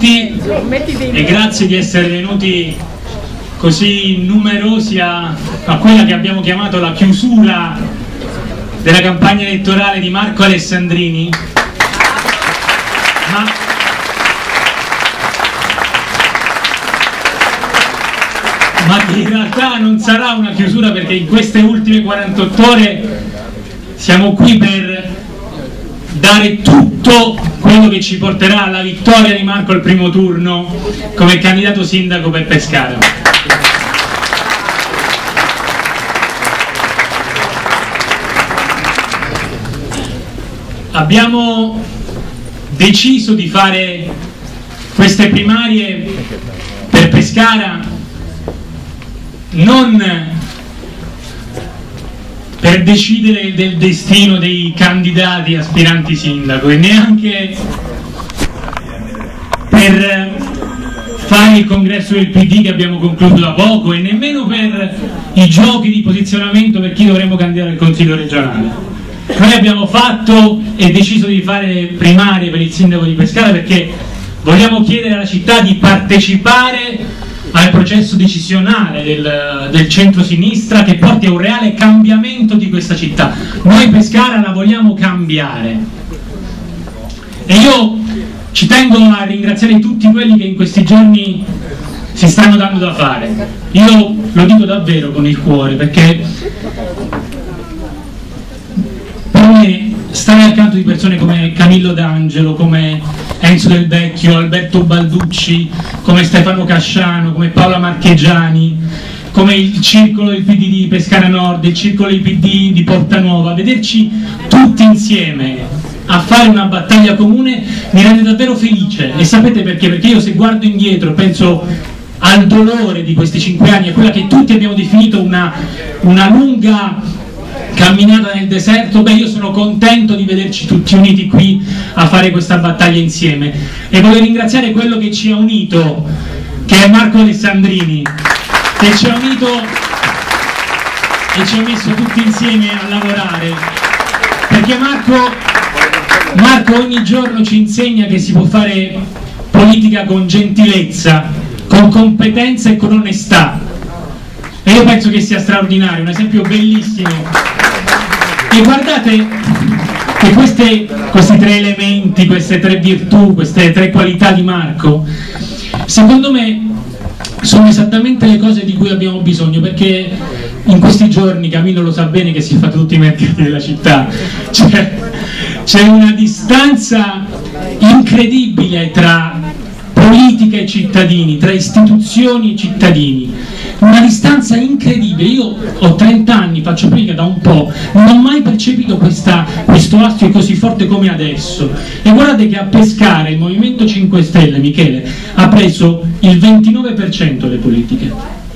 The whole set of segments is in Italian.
tutti e grazie di essere venuti così numerosi a quella che abbiamo chiamato la chiusura della campagna elettorale di Marco Alessandrini. Ma in realtà non sarà una chiusura, perché in queste ultime 48 ore siamo qui per dare tutto quello che ci porterà alla vittoria di Marco al primo turno come candidato sindaco per Pescara. Abbiamo deciso di fare queste primarie per Pescara non per decidere del destino dei candidati aspiranti sindaco e neanche per fare il congresso del PD che abbiamo concluso da poco, e nemmeno per i giochi di posizionamento per chi dovremmo candidare al Consiglio regionale. Noi abbiamo fatto e deciso di fare primarie per il sindaco di Pescara perché vogliamo chiedere alla città di partecipare al processo decisionale del centro-sinistra che porti a un reale cambiamento di questa città. Noi Pescara la vogliamo cambiare e io ci tengo a ringraziare tutti quelli che in questi giorni si stanno dando da fare. Io lo dico davvero con il cuore, perché per me stare accanto di persone come Camillo D'Angelo, come Enzo Del Vecchio, Alberto Balducci, come Stefano Casciano, come Paola Marchegiani, come il circolo del PD di Pescara Nord, il circolo del PD di Porta Nuova, vederci tutti insieme a fare una battaglia comune mi rende davvero felice. E sapete perché? Perché io, se guardo indietro, penso al dolore di questi 5 anni, a quella che tutti abbiamo definito una lunga camminata nel deserto. Beh, io sono contento di vederci tutti uniti qui a fare questa battaglia insieme, e voglio ringraziare quello che ci ha unito, che è Marco Alessandrini, che ci ha unito e ci ha messo tutti insieme a lavorare, perché Marco ogni giorno ci insegna che si può fare politica con gentilezza, con competenza e con onestà, e io penso che sia straordinario, un esempio bellissimo. E guardate che questi 3 elementi, queste 3 virtù, queste 3 qualità di Marco, secondo me sono esattamente le cose di cui abbiamo bisogno, perché in questi giorni, Camillo lo sa bene che si fa tutti i mercati della città, c'è una distanza incredibile tra politica e cittadini, tra istituzioni e cittadini, una distanza incredibile. Io ho 30 anni, faccio politica da un po', non ho mai percepito questo astio così forte come adesso. E guardate che a Pescara il Movimento 5 Stelle, Michele, ha preso il 29% delle politiche.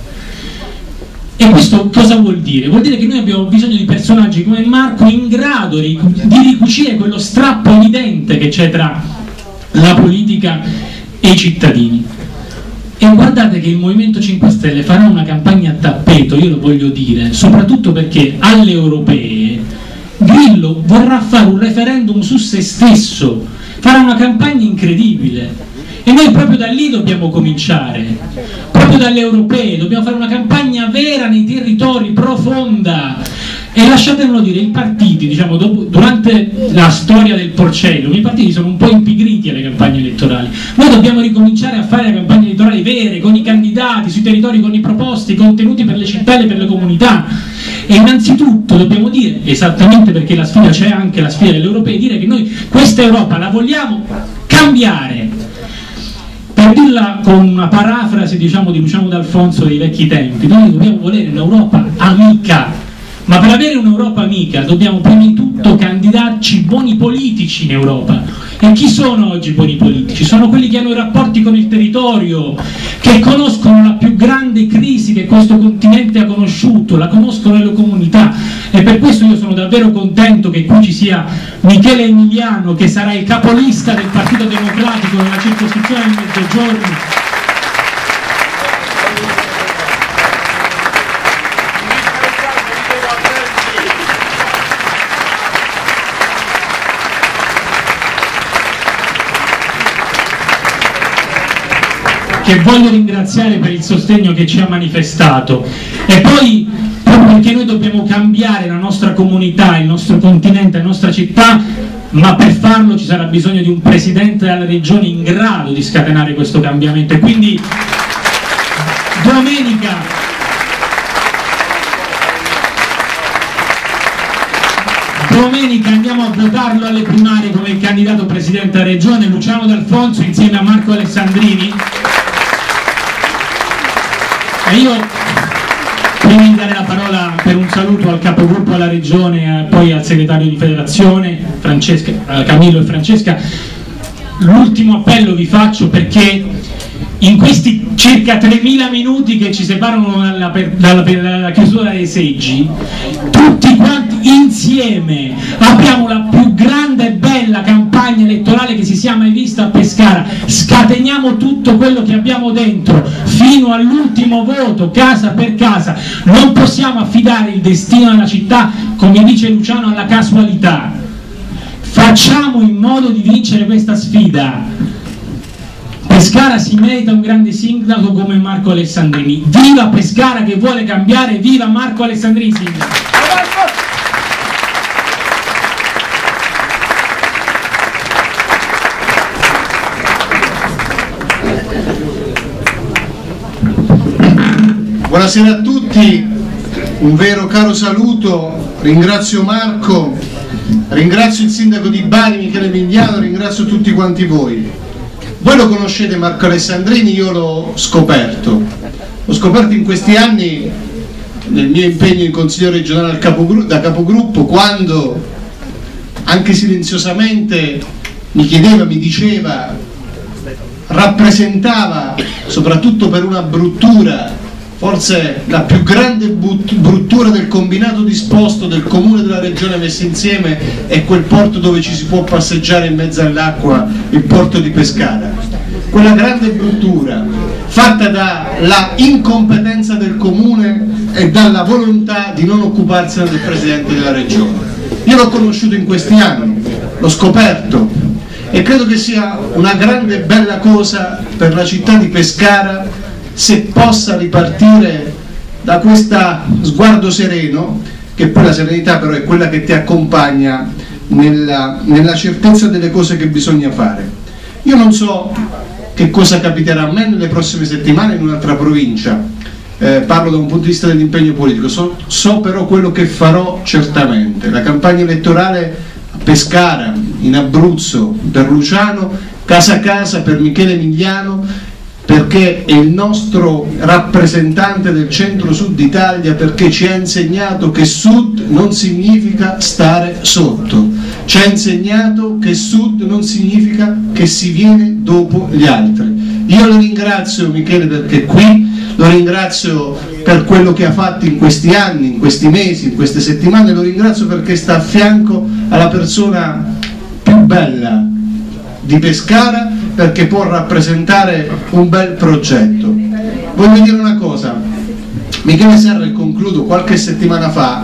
E questo cosa vuol dire? Vuol dire che noi abbiamo bisogno di personaggi come Marco in grado di ricucire quello strappo evidente che c'è tra la politica e i cittadini. E guardate che il Movimento 5 Stelle farà una campagna a tappeto, io lo voglio dire, soprattutto perché alle europee Grillo vorrà fare un referendum su se stesso, farà una campagna incredibile, e noi proprio da lì dobbiamo cominciare, proprio dalle europee, dobbiamo fare una campagna vera nei territori, profonda. E lasciatemelo dire, i partiti, diciamo, durante la storia del Porcellum, i partiti sono un po' impigriti alle campagne elettorali. Noi dobbiamo ricominciare a fare le campagne elettorali vere, con i candidati, sui territori, con i proposti, i contenuti per le città e per le comunità. E innanzitutto dobbiamo dire, esattamente perché la sfida c'è, anche la sfida delle europee, dire che noi questa Europa la vogliamo cambiare. Per dirla con una parafrasi, diciamo, di Luciano D'Alfonso dei vecchi tempi, noi dobbiamo volere un'Europa amica. Ma per avere un'Europa amica dobbiamo prima di tutto candidarci buoni politici in Europa. E chi sono oggi buoni politici? Sono quelli che hanno i rapporti con il territorio, che conoscono la più grande crisi che questo continente ha conosciuto, la conoscono le comunità. E per questo io sono davvero contento che qui ci sia Michele Emiliano, che sarà il capolista del Partito Democratico nella circoscrizione del Mezzogiorno. che voglio ringraziare per il sostegno che ci ha manifestato, e poi proprio perché noi dobbiamo cambiare la nostra comunità, il nostro continente, la nostra città, ma per farlo ci sarà bisogno di un presidente della regione in grado di scatenare questo cambiamento. E quindi domenica andiamo a votarlo alle primarie come il candidato presidente della regione, Luciano D'Alfonso, insieme a Marco Alessandrini. E io, prima di dare la parola per un saluto al capogruppo alla regione e poi al segretario di federazione, Camillo e Francesca, l'ultimo appello vi faccio, perché in questi circa 3.000 minuti che ci separano dalla chiusura dei seggi, tutti quanti insieme abbiamo la più grande e bella campagna elettorale che si sia mai vista a Pescara. Scateniamo tutto quello che abbiamo dentro fino all'ultimo voto, casa per casa. Non possiamo affidare il destino della città, come dice Luciano, alla casualità. Facciamo in modo di vincere questa sfida. Pescara si merita un grande sindaco come Marco Alessandrini. Viva Pescara che vuole cambiare, viva Marco Alessandrini sindaco! Buonasera a tutti, un vero caro saluto, ringrazio Marco, ringrazio il sindaco di Bari Michele Migliano, ringrazio tutti quanti voi. Voi lo conoscete Marco Alessandrini, io l'ho scoperto in questi anni nel mio impegno in consiglio regionale da capogruppo, quando anche silenziosamente mi diceva, rappresentava, soprattutto per una bruttura, forse la più grande bruttura del combinato disposto del comune della regione messi insieme, è quel porto dove ci si può passeggiare in mezzo all'acqua, il porto di Pescara. Quella grande bruttura fatta dalla incompetenza del comune e dalla volontà di non occuparsene del presidente della regione. Io l'ho conosciuto in questi anni, l'ho scoperto e credo che sia una grande e bella cosa per la città di Pescara se possa ripartire da questo sguardo sereno, che poi la serenità però è quella che ti accompagna nella certezza delle cose che bisogna fare. Io non so che cosa capiterà a me nelle prossime settimane in un'altra provincia, parlo da un punto di vista dell'impegno politico, so però quello che farò certamente. La campagna elettorale a Pescara, in Abruzzo, per Luciano, casa a casa per Michele Migliano, perché è il nostro rappresentante del centro-sud Italia, perché ci ha insegnato che sud non significa stare sotto, ci ha insegnato che sud non significa che si viene dopo gli altri. Io lo ringrazio Michele perché è qui, lo ringrazio per quello che ha fatto in questi anni, in questi mesi, in queste settimane, lo ringrazio perché sta a fianco alla persona più bella di Pescara, perché può rappresentare un bel progetto. Voglio dire una cosa, Michele Serra, e concludo, qualche settimana fa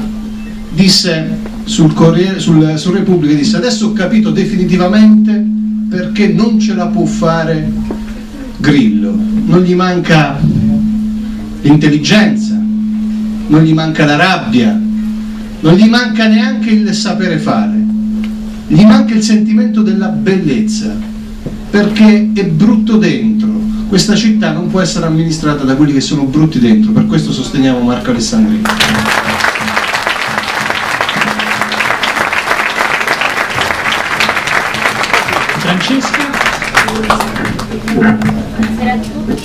disse sul Repubblica, disse: adesso ho capito definitivamente perché non ce la può fare Grillo, non gli manca l'intelligenza, non gli manca la rabbia, non gli manca neanche il sapere fare, gli manca il sentimento della bellezza, perché è brutto dentro. Questa città non può essere amministrata da quelli che sono brutti dentro, per questo sosteniamo Marco Alessandrini. Francesca? Buonasera a tutti.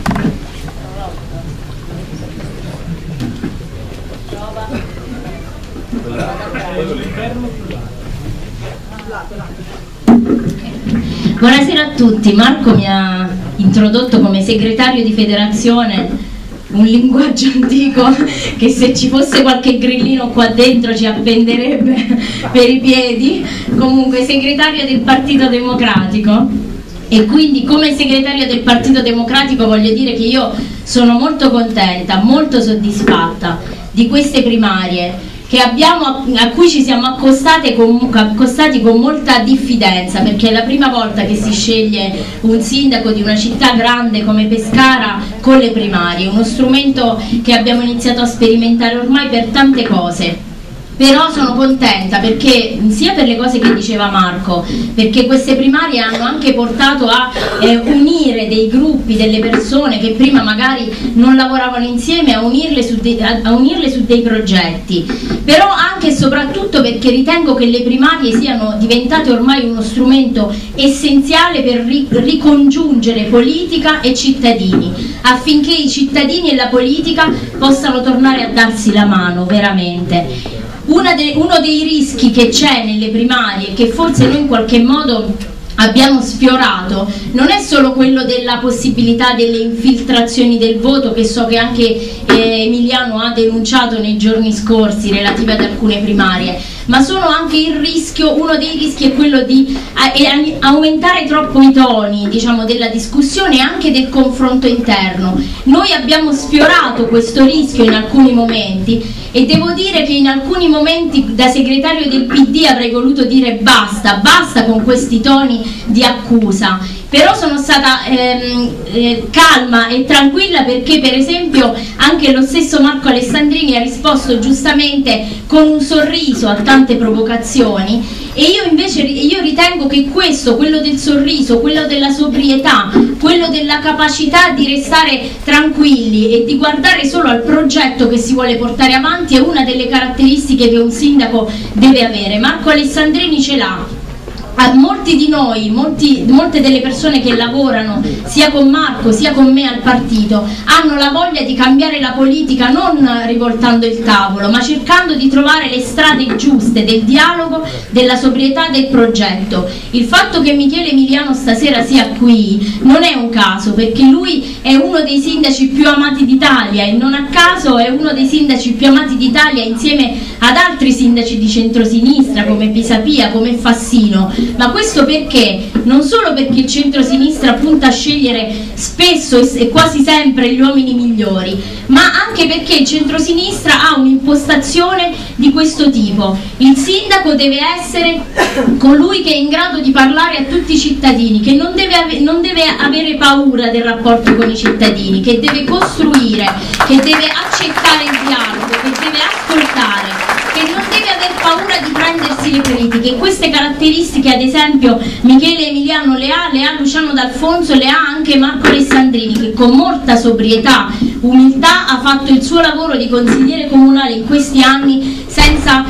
Buonasera a tutti. Marco mi ha introdotto come segretario di federazione, un linguaggio antico che se ci fosse qualche grillino qua dentro ci appenderebbe per i piedi. Comunque segretario del Partito Democratico, e quindi come segretario del Partito Democratico voglio dire che io sono molto contenta, molto soddisfatta di queste primarie a cui ci siamo accostati con molta diffidenza, perché è la prima volta che si sceglie un sindaco di una città grande come Pescara con le primarie, uno strumento che abbiamo iniziato a sperimentare ormai per tante cose. Però sono contenta perché, sia per le cose che diceva Marco, perché queste primarie hanno anche portato a unire dei gruppi, delle persone che prima magari non lavoravano insieme, a unirle su dei progetti, però anche e soprattutto perché ritengo che le primarie siano diventate ormai uno strumento essenziale per ricongiungere politica e cittadini, affinché i cittadini e la politica possano tornare a darsi la mano veramente. Uno dei rischi che c'è nelle primarie, che forse noi in qualche modo abbiamo sfiorato, non è solo quello della possibilità delle infiltrazioni del voto, che so che anche Emiliano ha denunciato nei giorni scorsi relative ad alcune primarie, ma sono anche il rischio, uno dei rischi è quello di aumentare troppo i toni, diciamo, della discussione e anche del confronto interno. Noi abbiamo sfiorato questo rischio in alcuni momenti, e devo dire che in alcuni momenti da segretario del PD avrei voluto dire basta con questi toni di accusa, però sono stata calma e tranquilla, perché per esempio anche lo stesso Marco Alessandrini ha risposto giustamente con un sorriso a tante provocazioni, e io ritengo che questo, quello del sorriso, quello della sobrietà, quello della capacità di restare tranquilli e di guardare solo al progetto che si vuole portare avanti, è una delle caratteristiche che un sindaco deve avere. Marco Alessandrini ce l'ha. Molti di noi, molte delle persone che lavorano sia con Marco sia con me al partito hanno la voglia di cambiare la politica, non rivoltando il tavolo, ma cercando di trovare le strade giuste del dialogo, della sobrietà del progetto. Il fatto che Michele Emiliano stasera sia qui non è un caso, perché lui è uno dei sindaci più amati d'Italia, e non a caso è uno dei sindaci più amati d'Italia insieme ad altri sindaci di centrosinistra come Pisapia, come Fassino. Ma questo perché? Non solo perché il centro-sinistra punta a scegliere spesso e quasi sempre gli uomini migliori, ma anche perché il centro-sinistra ha un'impostazione di questo tipo. Il sindaco deve essere colui che è in grado di parlare a tutti i cittadini, che non deve avere paura del rapporto con i cittadini, che deve costruire, che deve accettare il dialogo, che deve ascoltare, che non deve aver paura di prendersi le critiche. Queste caratteristiche ad esempio Michele Emiliano le ha Luciano D'Alfonso, le ha anche Marco Alessandrini, che con molta sobrietà, umiltà ha fatto il suo lavoro di consigliere comunale in questi anni senza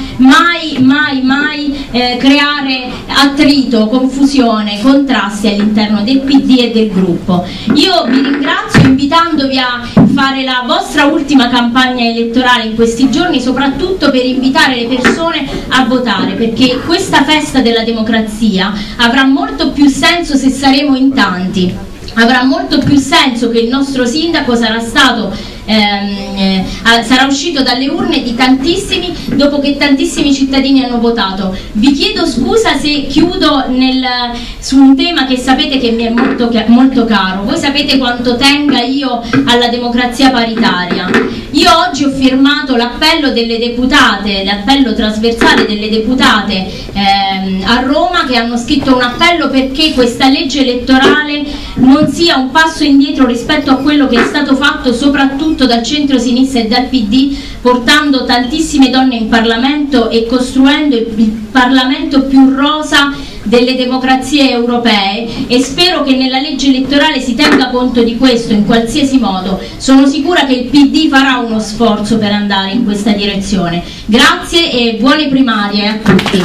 mai creare attrito, confusione, contrasti all'interno del PD e del gruppo. Io vi ringrazio invitandovi a fare la vostra ultima campagna elettorale in questi giorni, soprattutto per invitare le persone a votare, perché questa festa della democrazia avrà molto più senso se saremo in tanti. Avrà molto più senso che il nostro sindaco sarà uscito dalle urne di tantissimi, dopo che tantissimi cittadini hanno votato. Vi chiedo scusa se chiudo su un tema che sapete che mi è molto caro. Voi sapete quanto tenga io alla democrazia paritaria. Io oggi ho firmato l'appello delle deputate, l'appello trasversale delle deputate a Roma, che hanno scritto un appello perché questa legge elettorale non sia un passo indietro rispetto a quello che è stato fatto soprattutto dal centro-sinistra e dal PD, portando tantissime donne in Parlamento e costruendo il Parlamento più rosa delle democrazie europee, e spero che nella legge elettorale si tenga conto di questo in qualsiasi modo. Sono sicura che il PD farà uno sforzo per andare in questa direzione. Grazie e buone primarie a tutti.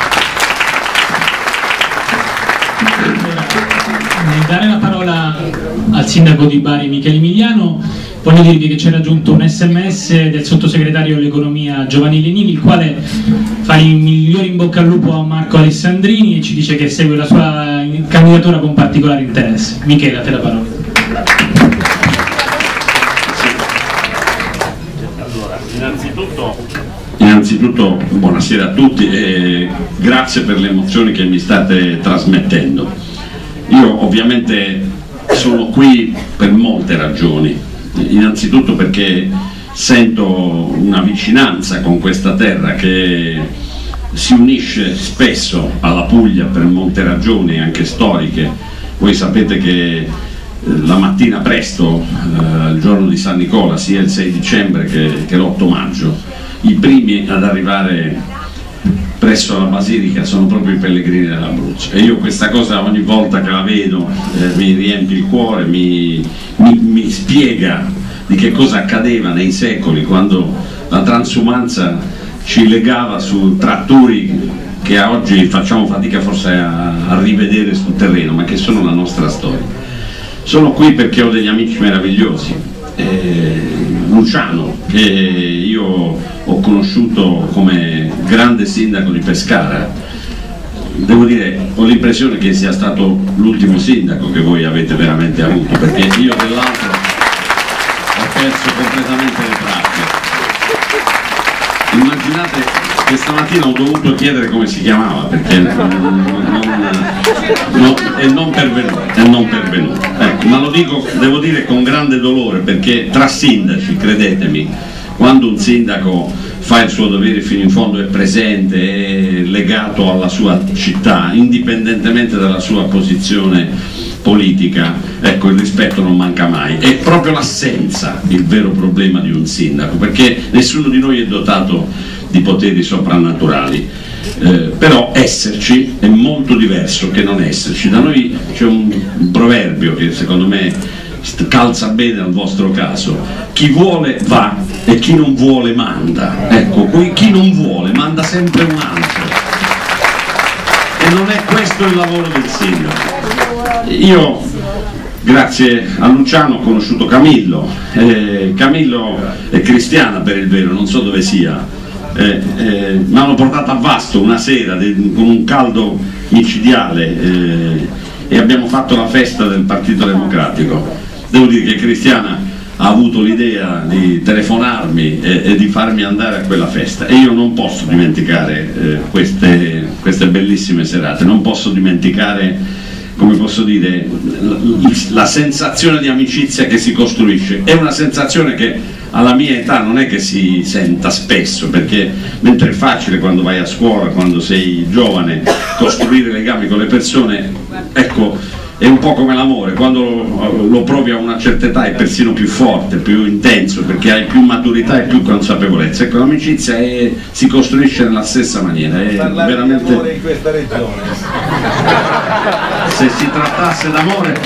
Nel dare la parola al sindaco di Bari Michele Emiliano, voglio dirvi che ci è raggiunto un SMS del sottosegretario all'economia Giovanni Lenini, il quale fa i migliori in bocca al lupo a Marco Alessandrini e ci dice che segue la sua candidatura con particolare interesse. Michele, a te la parola. Allora, innanzitutto buonasera a tutti e grazie per le emozioni che mi state trasmettendo. Io ovviamente sono qui per molte ragioni. Innanzitutto perché sento una vicinanza con questa terra che si unisce spesso alla Puglia per molte ragioni anche storiche. Voi sapete che la mattina presto, il giorno di San Nicola, sia il 6 dicembre che l'8 maggio, i primi ad arrivare presso la Basilica sono proprio i pellegrini dell'Abruzzo, e io questa cosa ogni volta che la vedo mi riempie il cuore, mi spiega di che cosa accadeva nei secoli quando la transumanza ci legava su tratturi che a oggi facciamo fatica forse a rivedere sul terreno, ma che sono la nostra storia. Sono qui perché ho degli amici meravigliosi. Luciano, che io ho conosciuto come grande sindaco di Pescara, devo dire, ho l'impressione che sia stato l'ultimo sindaco che voi avete veramente avuto, perché io dell'altro ho perso completamente le tracce. Immaginate che stamattina ho dovuto chiedere come si chiamava, perché è non pervenuto. Ecco, ma lo dico, devo dire, con grande dolore, perché tra sindaci, credetemi, quando un sindaco fa il suo dovere fino in fondo, è presente, è legato alla sua città, indipendentemente dalla sua posizione politica, ecco, il rispetto non manca mai. È proprio l'assenza il vero problema di un sindaco, perché nessuno di noi è dotato di poteri soprannaturali, però esserci è molto diverso che non esserci. Da noi c'è un proverbio che secondo me calza bene al vostro caso: chi vuole va e chi non vuole manda. Ecco, chi non vuole manda sempre un altro, e non è questo il lavoro del sindaco. Io, grazie a Luciano, ho conosciuto Camillo. Camillo è cristiana per il vero, non so dove sia. Mi hanno portato a Vasto una sera con un caldo micidiale e abbiamo fatto la festa del Partito Democratico. Devo dire che Cristiana ha avuto l'idea di telefonarmi e di farmi andare a quella festa, e io non posso dimenticare queste bellissime serate, non posso dimenticare, come posso dire, la sensazione di amicizia che si costruisce. È una sensazione che alla mia età non è che si senta spesso, perché mentre è facile quando vai a scuola, quando sei giovane, costruire legami con le persone, ecco, è un po' come l'amore, quando lo provi a una certa età è persino più forte, più intenso, perché hai più maturità e più consapevolezza. Ecco, l'amicizia si costruisce nella stessa maniera. È veramente... amore in questa regione. Se si trattasse d'amore...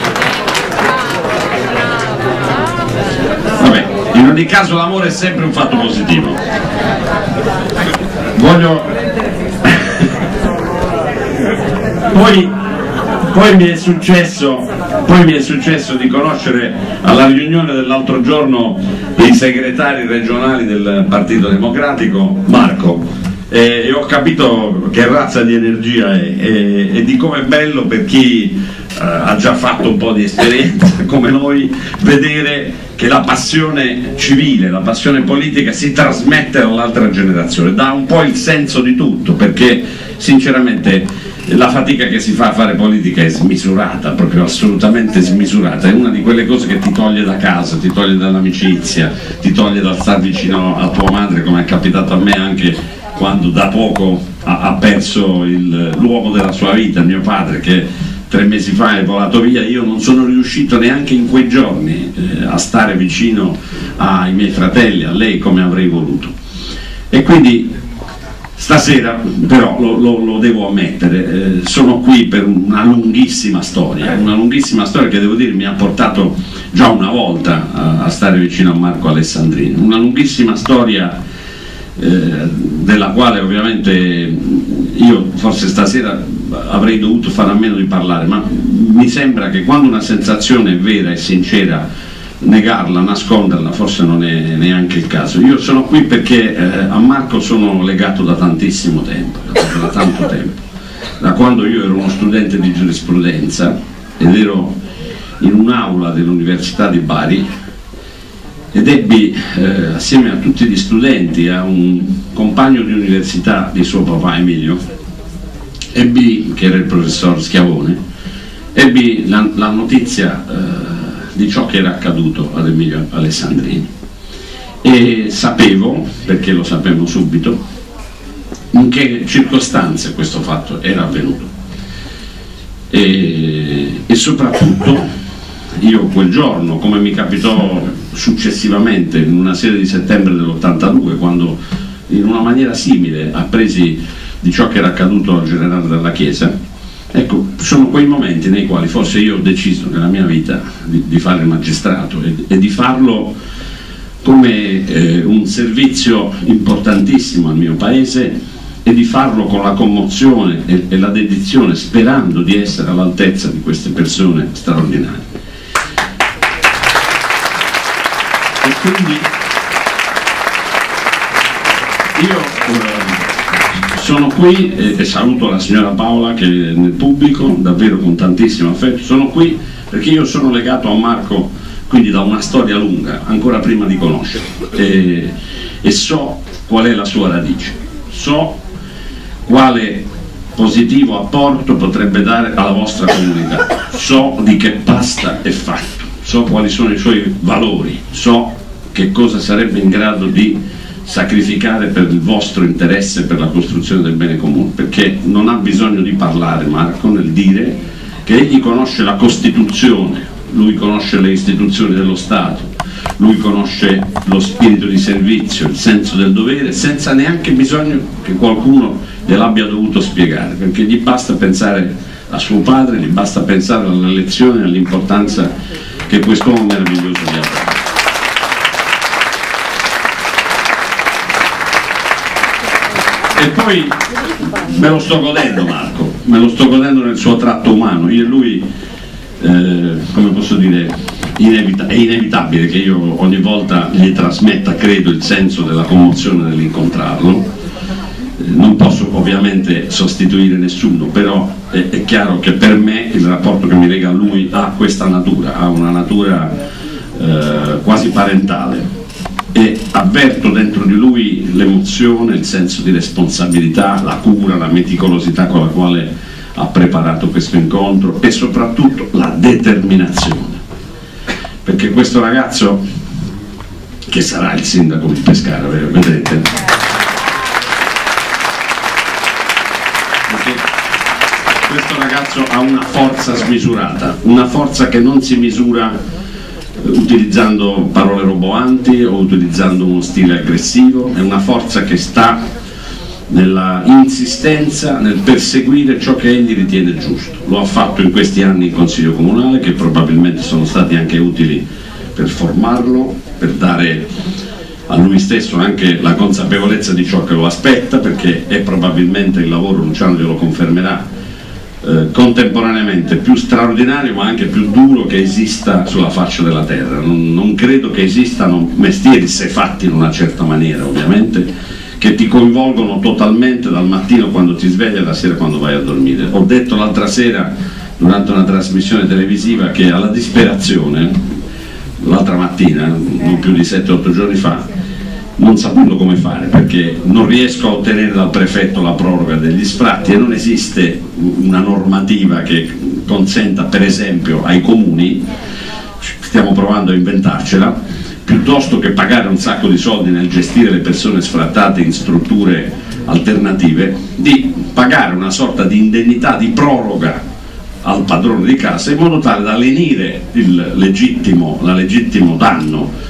Vabbè, in ogni caso l'amore è sempre un fatto positivo. Poi mi è successo di conoscere alla riunione dell'altro giorno i segretari regionali del Partito Democratico, Marco, e ho capito che razza di energia è e di come è bello per chi ha già fatto un po' di esperienza come noi vedere che la passione civile, la passione politica si trasmette all'altra generazione, dà un po' il senso di tutto, perché sinceramente la fatica che si fa a fare politica è smisurata, proprio assolutamente smisurata. È una di quelle cose che ti toglie da casa, ti toglie dall'amicizia, ti toglie dal star vicino a tua madre, come è capitato a me anche quando da poco ha perso l'uomo della sua vita, mio padre, che 3 mesi fa è volato via. Io non sono riuscito neanche in quei giorni a stare vicino ai miei fratelli, a lei, come avrei voluto. E quindi stasera però lo devo ammettere, sono qui per una lunghissima storia che devo dire mi ha portato già una volta a stare vicino a Marco Alessandrini, una lunghissima storia della quale ovviamente io forse stasera avrei dovuto fare a meno di parlare, ma mi sembra che quando una sensazione è vera e sincera, negarla, nasconderla forse non è neanche il caso. Io sono qui perché a Marco sono legato da tantissimo tempo, da tanto tempo, da quando io ero uno studente di giurisprudenza ed ero in un'aula dell'Università di Bari ed ebbi assieme a tutti gli studenti, a un compagno di università di suo papà Emilio, che era il professor Schiavone, ebbi la notizia di ciò che era accaduto ad Emilio Alessandrini, e sapevo, perché lo sapevamo subito, in che circostanze questo fatto era avvenuto e soprattutto io quel giorno, come mi capitò successivamente in una sera di settembre dell'82, quando in una maniera simile appresi di ciò che era accaduto al generale Dalla Chiesa, ecco, sono quei momenti nei quali forse io ho deciso nella mia vita di fare il magistrato e di farlo come un servizio importantissimo al mio paese e di farlo con la commozione e la dedizione, sperando di essere all'altezza di queste persone straordinarie. E quindi io sono qui e saluto la signora Paola che è nel pubblico, davvero con tantissimo affetto. Sono qui perché io sono legato a Marco, quindi da una storia lunga, ancora prima di conoscerlo, e so qual è la sua radice, so quale positivo apporto potrebbe dare alla vostra comunità, so di che pasta è fatto, so quali sono i suoi valori, so che cosa sarebbe in grado di sacrificare per il vostro interesse, per la costruzione del bene comune, perché non ha bisogno di parlare Marco nel dire che egli conosce la Costituzione, lui conosce le istituzioni dello Stato, lui conosce lo spirito di servizio, il senso del dovere, senza neanche bisogno che qualcuno gliel'abbia dovuto spiegare, perché gli basta pensare a suo padre, gli basta pensare alla lezione e all'importanza che quest'uomo meraviglioso gli ha dato. E poi me lo sto godendo Marco, me lo sto godendo nel suo tratto umano. Io e lui, come posso dire, è inevitabile che io ogni volta gli trasmetta, credo, il senso della commozione nell'incontrarlo. Non posso ovviamente sostituire nessuno, però è chiaro che per me il rapporto che mi lega a lui ha questa natura, ha una natura quasi parentale. E avverto dentro di lui l'emozione, il senso di responsabilità, la cura, la meticolosità con la quale ha preparato questo incontro e soprattutto la determinazione, perché questo ragazzo, che sarà il sindaco di Pescara, vedete, perché questo ragazzo ha una forza smisurata, una forza che non si misura utilizzando parole roboanti o utilizzando uno stile aggressivo, è una forza che sta nella insistenza, nel perseguire ciò che egli ritiene giusto. Lo ha fatto in questi anni in Consiglio Comunale, che probabilmente sono stati anche utili per formarlo, per dare a lui stesso anche la consapevolezza di ciò che lo aspetta, perché è probabilmente il lavoro, Luciano glielo confermerà, contemporaneamente più straordinario ma anche più duro che esista sulla faccia della terra. Non credo che esistano mestieri, se fatti in una certa maniera ovviamente, che ti coinvolgono totalmente dal mattino quando ti svegli alla sera quando vai a dormire. Ho detto l'altra sera durante una trasmissione televisiva che alla disperazione, l'altra mattina, non più di 7-8 giorni fa, non sapendo come fare, perché non riesco a ottenere dal prefetto la proroga degli sfratti e non esiste una normativa che consenta per esempio ai comuni, stiamo provando a inventarcela, piuttosto che pagare un sacco di soldi nel gestire le persone sfrattate in strutture alternative, di pagare una sorta di indennità di proroga al padrone di casa in modo tale da lenire il legittimo danno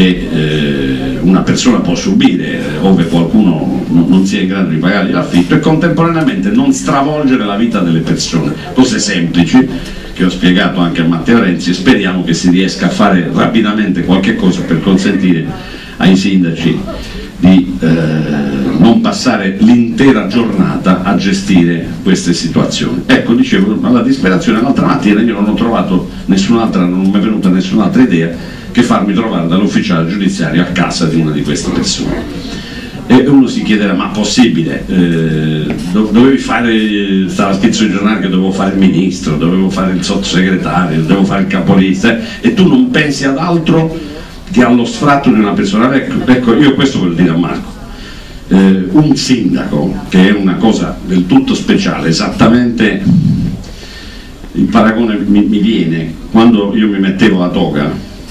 che una persona può subire ove qualcuno non sia in grado di pagare l'affitto e contemporaneamente non stravolgere la vita delle persone. Cose semplici che ho spiegato anche a Matteo Renzi e speriamo che si riesca a fare rapidamente qualche cosa per consentire ai sindaci di non passare l'intera giornata a gestire queste situazioni. Ecco, dicevo, alla disperazione l'altra mattina io non ho trovato nessun'altra, non mi è venuta nessun'altra idea che farmi trovare dall'ufficiale giudiziario a casa di una di queste persone. E uno si chiederà, ma possibile? Dovevi fare, stava scritto sui giornali che dovevo fare il ministro, dovevo fare il sottosegretario, dovevo fare il capolista, e tu non pensi ad altro che allo sfratto di una persona. Ecco, io questo voglio dire a Marco. Un sindaco, che è una cosa del tutto speciale, esattamente il paragone mi viene quando io mi mettevo la toga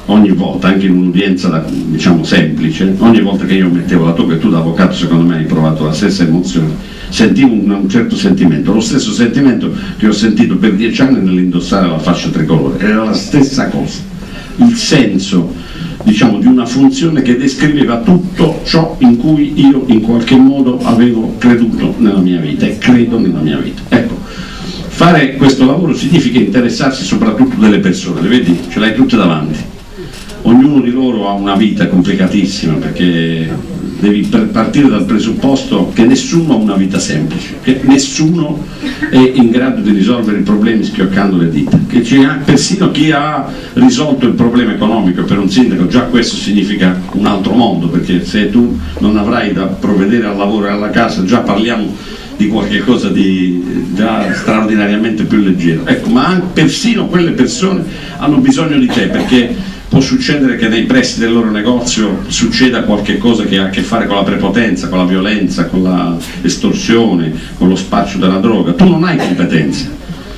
ogni volta, anche in un'udienza diciamo semplice, ogni volta che io mettevo la tocca, e tu da avvocato secondo me hai provato la stessa emozione, sentivo un certo sentimento, lo stesso sentimento che ho sentito per 10 anni nell'indossare la fascia tricolore, era la stessa cosa, il senso diciamo di una funzione che descriveva tutto ciò in cui io in qualche modo avevo creduto nella mia vita e credo nella mia vita. Ecco, fare questo lavoro significa interessarsi soprattutto delle persone, le vedi? Ce l'hai tutte davanti, ognuno di loro ha una vita complicatissima, perché devi partire dal presupposto che nessuno ha una vita semplice, che nessuno è in grado di risolvere i problemi schioccando le dita, che persino chi ha risolto il problema economico per un sindaco, già questo significa un altro mondo, perché se tu non avrai da provvedere al lavoro e alla casa, già parliamo di qualche cosa di già straordinariamente più leggero. Ecco, ma persino quelle persone hanno bisogno di te, perché può succedere che nei pressi del loro negozio succeda qualche cosa che ha a che fare con la prepotenza, con la violenza, con l'estorsione, con lo spaccio della droga. Tu non hai competenze.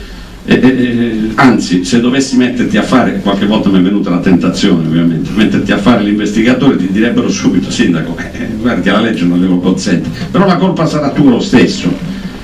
Anzi, se dovessi metterti a fare, qualche volta mi è venuta la tentazione ovviamente, metterti a fare l'investigatore, ti direbbero subito: sindaco, guarda che la legge non glielo consente, però la colpa sarà tua lo stesso,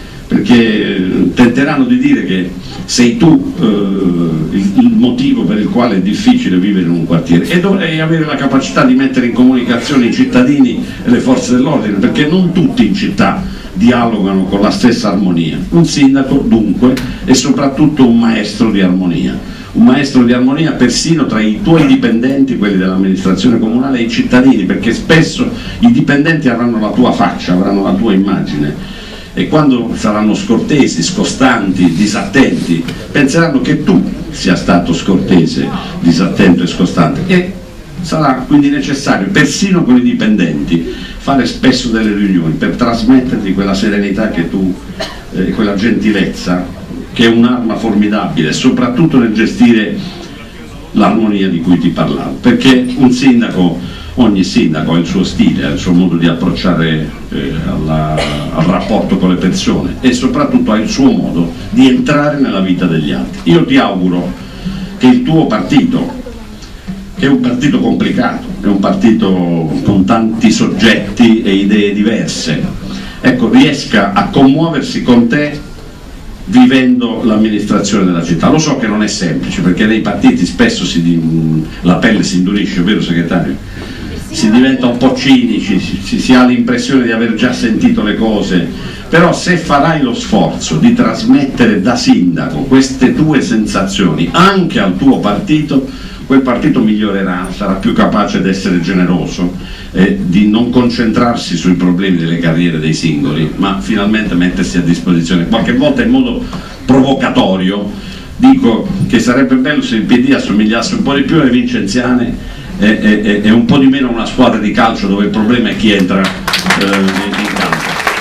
perché tenteranno di dire che sei tu il motivo per il quale è difficile vivere in un quartiere, e dovrei avere la capacità di mettere in comunicazione i cittadini e le forze dell'ordine, perché non tutti in città dialogano con la stessa armonia. Un sindaco dunque è soprattutto un maestro di armonia, un maestro di armonia persino tra i tuoi dipendenti, quelli dell'amministrazione comunale, e i cittadini, perché spesso i dipendenti avranno la tua faccia, avranno la tua immagine, e quando saranno scortesi, scostanti, disattenti, penseranno che tu sia stato scortese, disattento e scostante, e sarà quindi necessario, persino con i dipendenti, fare spesso delle riunioni per trasmetterti quella serenità che tu, quella gentilezza, che è un'arma formidabile, soprattutto nel gestire l'armonia di cui ti parlavo, perché un sindaco, ogni sindaco ha il suo stile, ha il suo modo di approcciare al rapporto con le persone, e soprattutto ha il suo modo di entrare nella vita degli altri. Io ti auguro che il tuo partito, che è un partito complicato, è un partito con tanti soggetti e idee diverse, ecco, riesca a commuoversi con te vivendo l'amministrazione della città. Lo so che non è semplice, perché nei partiti spesso la pelle si indurisce, vero segretario? Si diventa un po' cinici, si ha l'impressione di aver già sentito le cose, però se farai lo sforzo di trasmettere da sindaco queste tue sensazioni anche al tuo partito, quel partito migliorerà, sarà più capace di essere generoso, di non concentrarsi sui problemi delle carriere dei singoli, ma finalmente mettersi a disposizione. Qualche volta in modo provocatorio dico che sarebbe bello se il PD assomigliasse un po' di più alle Vincenziane e un po' di meno a una squadra di calcio dove il problema è chi entra in campo.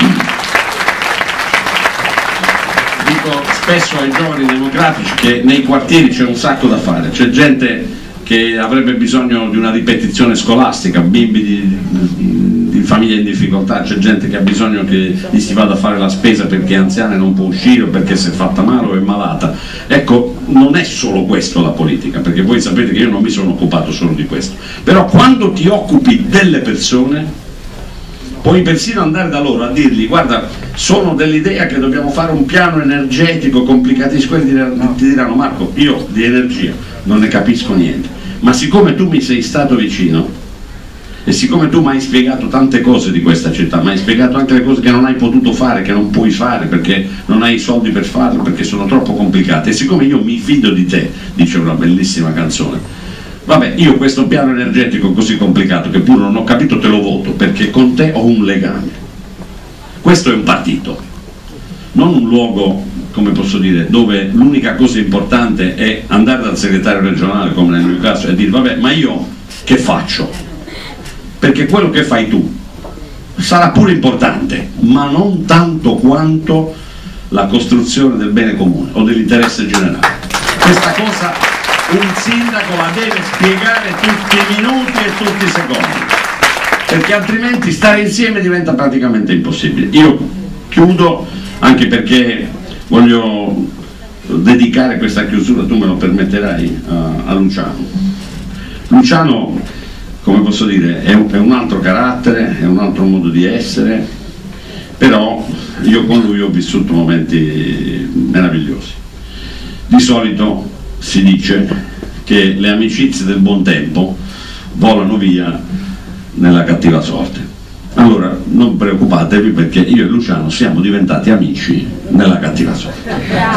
Dico spesso ai giovani democratici che nei quartieri c'è un sacco da fare, c'è gente che avrebbe bisogno di una ripetizione scolastica, bimbi di famiglie in difficoltà, c'è gente che ha bisogno che gli si vada a fare la spesa perché è anziana e non può uscire, o perché si è fatta male o è malata. Ecco, non è solo questo la politica, perché voi sapete che io non mi sono occupato solo di questo, però quando ti occupi delle persone puoi persino andare da loro a dirgli: guarda, sono dell'idea che dobbiamo fare un piano energetico complicatissimo. Quelli ti diranno: Marco, io di energia non ne capisco niente, ma siccome tu mi sei stato vicino e siccome tu mi hai spiegato tante cose di questa città, mi hai spiegato anche le cose che non hai potuto fare, che non puoi fare perché non hai i soldi per farlo, perché sono troppo complicate, e siccome io mi fido di te, dice una bellissima canzone, vabbè, io questo piano energetico così complicato, che pure non ho capito, te lo voto, perché con te ho un legame. Questo è un partito, non un luogo, come posso dire, dove l'unica cosa importante è andare dal segretario regionale, come nel mio caso, e dire: vabbè, ma io che faccio? Perché quello che fai tu sarà pure importante, ma non tanto quanto la costruzione del bene comune o dell'interesse generale. Questa cosa un sindaco la deve spiegare tutti i minuti e tutti i secondi, perché altrimenti stare insieme diventa praticamente impossibile. Io chiudo, anche perché voglio dedicare questa chiusura, tu me lo permetterai, a Luciano. Luciano, come posso dire, è un altro carattere, è un altro modo di essere, però io con lui ho vissuto momenti meravigliosi. Di solito si dice che le amicizie del buon tempo volano via nella cattiva sorte. Allora non preoccupatevi, perché io e Luciano siamo diventati amici nella cattiva sorte.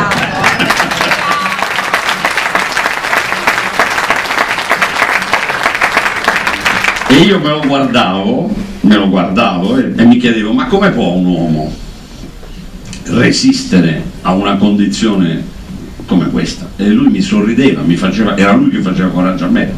E io me lo guardavo e mi chiedevo: ma come può un uomo resistere a una condizione come questa? E lui mi sorrideva, era lui che faceva coraggio a me.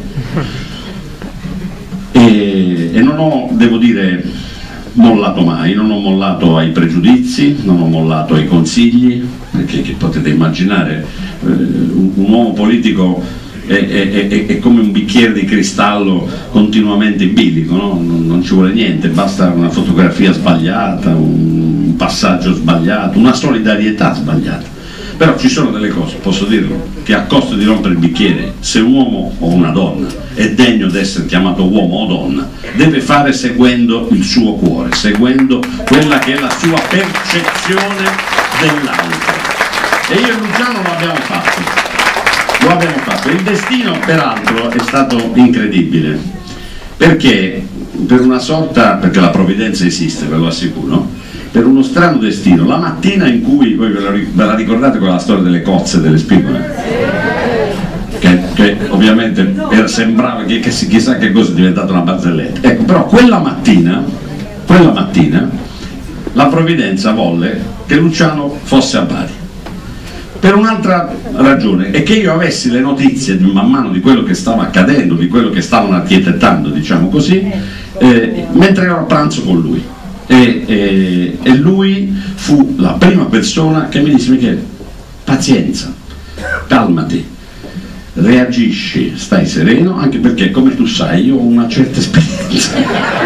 E non ho, devo dire, mollato mai, non ho mollato ai pregiudizi, non ho mollato ai consigli, perché potete immaginare, un uomo politico è come un bicchiere di cristallo continuamente in bilico, no? Non ci vuole niente, basta una fotografia sbagliata, un passaggio sbagliato, una solidarietà sbagliata. Però ci sono delle cose, posso dirlo, che a costo di rompere il bicchiere, se un uomo o una donna è degno di essere chiamato uomo o donna, deve fare seguendo il suo cuore, seguendo quella che è la sua percezione dell'altro. E io e Luciano lo abbiamo fatto. Il destino peraltro è stato incredibile, perché perché la provvidenza esiste, ve lo assicuro, per uno strano destino, la mattina in cui, voi ve la ricordate quella storia delle cozze delle spigole? Che ovviamente sembrava che chissà che cosa è diventata una barzelletta. Ecco, però quella mattina la provvidenza volle che Luciano fosse a Bari. Per un'altra ragione, è che io avessi le notizie man mano di quello che stava accadendo, di quello che stavano architettando, diciamo così, mentre ero a pranzo con lui. E lui fu la prima persona che mi disse: Michele, pazienza, calmati, reagisci, stai sereno, anche perché, come tu sai, io ho una certa esperienza.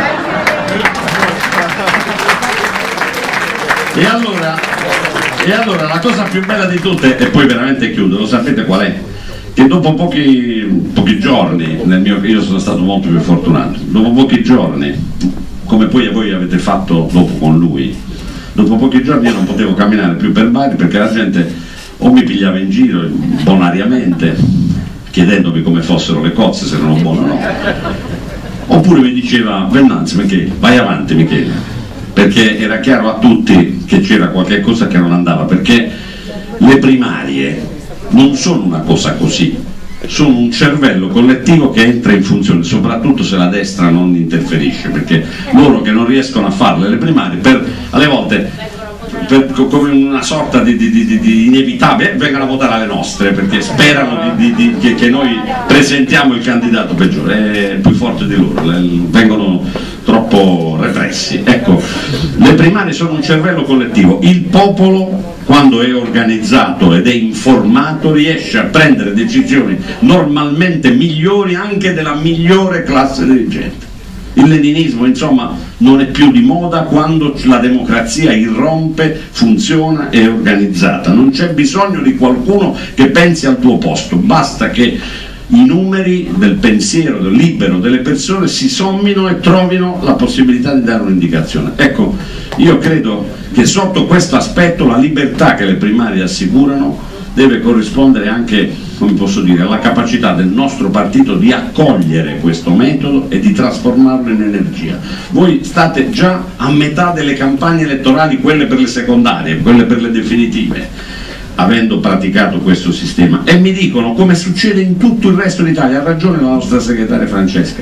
E allora la cosa più bella di tutte, e poi veramente chiudo, lo sapete qual è? Che dopo pochi giorni, io sono stato molto più fortunato, dopo pochi giorni, come poi voi avete fatto dopo con lui, dopo pochi giorni io non potevo camminare più per Bari, perché la gente o mi pigliava in giro bonariamente, chiedendomi come fossero le cozze, se erano buone o no, oppure mi diceva: Vennanzi Michele, vai avanti Michele, perché era chiaro a tutti che c'era qualche cosa che non andava, perché le primarie non sono una cosa così, sono un cervello collettivo che entra in funzione, soprattutto se la destra non interferisce, perché loro che non riescono a farle le primarie, alle volte come una sorta di inevitabile, vengono a votare alle nostre, perché sperano che noi presentiamo il candidato peggiore, è più forte di loro, vengono troppo repressi. Ecco, le primarie sono un cervello collettivo, il popolo, quando è organizzato ed è informato, riesce a prendere decisioni normalmente migliori anche della migliore classe dirigente. Il leninismo, insomma, non è più di moda quando la democrazia irrompe, funziona, è organizzata. Non c'è bisogno di qualcuno che pensi al tuo posto, basta che i numeri del pensiero del libero delle persone si sommino e trovino la possibilità di dare un'indicazione. Ecco, io credo che sotto questo aspetto la libertà che le primarie assicurano deve corrispondere anche, come posso dire, alla capacità del nostro partito di accogliere questo metodo e di trasformarlo in energia. Voi state già a metà delle campagne elettorali, quelle per le secondarie, quelle per le definitive, avendo praticato questo sistema, e mi dicono, come succede in tutto il resto d'Italia, ha ragione la nostra segretaria Francesca,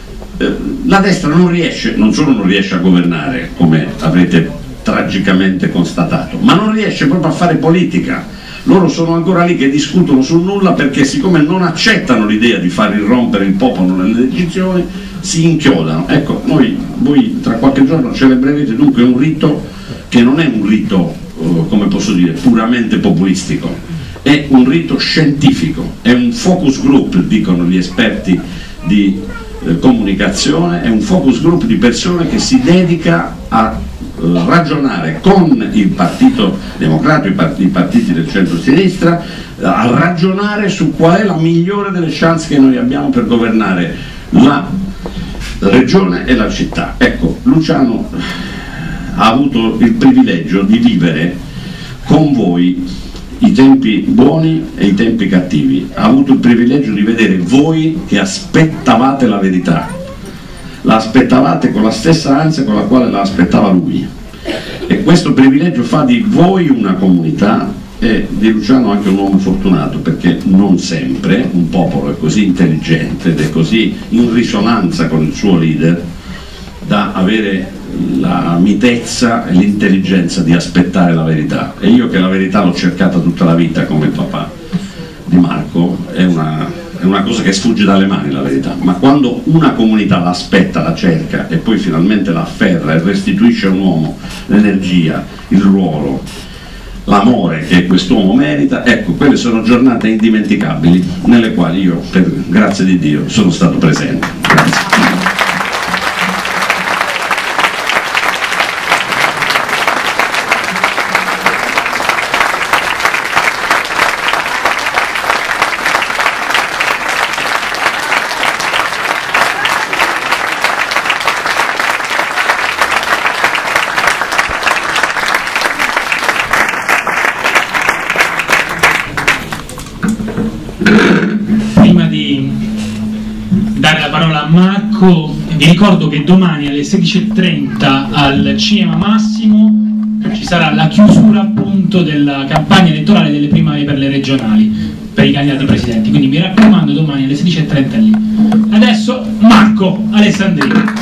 la destra non solo non riesce a governare, come avrete tragicamente constatato, ma non riesce proprio a fare politica. Loro sono ancora lì che discutono sul nulla, perché siccome non accettano l'idea di far irrompere il popolo nelle decisioni, si inchiodano. Ecco, voi tra qualche giorno celebrerete dunque un rito che non è un rito, come posso dire, puramente populistico, è un rito scientifico, è un focus group, dicono gli esperti di comunicazione, è un focus group di persone che si dedica a ragionare con il Partito Democratico, i partiti del centro-sinistra, a ragionare su qual è la migliore delle chance che noi abbiamo per governare la regione e la città. Ecco, Luciano ha avuto il privilegio di vivere con voi i tempi buoni e i tempi cattivi, ha avuto il privilegio di vedere voi che aspettavate la verità, la aspettavate con la stessa ansia con la quale la aspettava lui, e questo privilegio fa di voi una comunità e di Luciano anche un uomo fortunato, perché non sempre un popolo è così intelligente ed è così in risonanza con il suo leader da avere la mitezza e l'intelligenza di aspettare la verità. E io, che la verità l'ho cercata tutta la vita come il papà di Marco, è una cosa che sfugge dalle mani, la verità, ma quando una comunità l'aspetta, la cerca e poi finalmente la afferra e restituisce a un uomo l'energia, il ruolo, l'amore che quest'uomo merita, ecco, quelle sono giornate indimenticabili nelle quali io, per grazia di Dio, sono stato presente. Grazie. Prima di dare la parola a Marco, vi ricordo che domani alle 16:30 al Cinema Massimo ci sarà la chiusura appunto della campagna elettorale delle primarie per le regionali per i candidati presidenti, quindi mi raccomando domani alle 16:30 lì. Adesso Marco Alessandrini.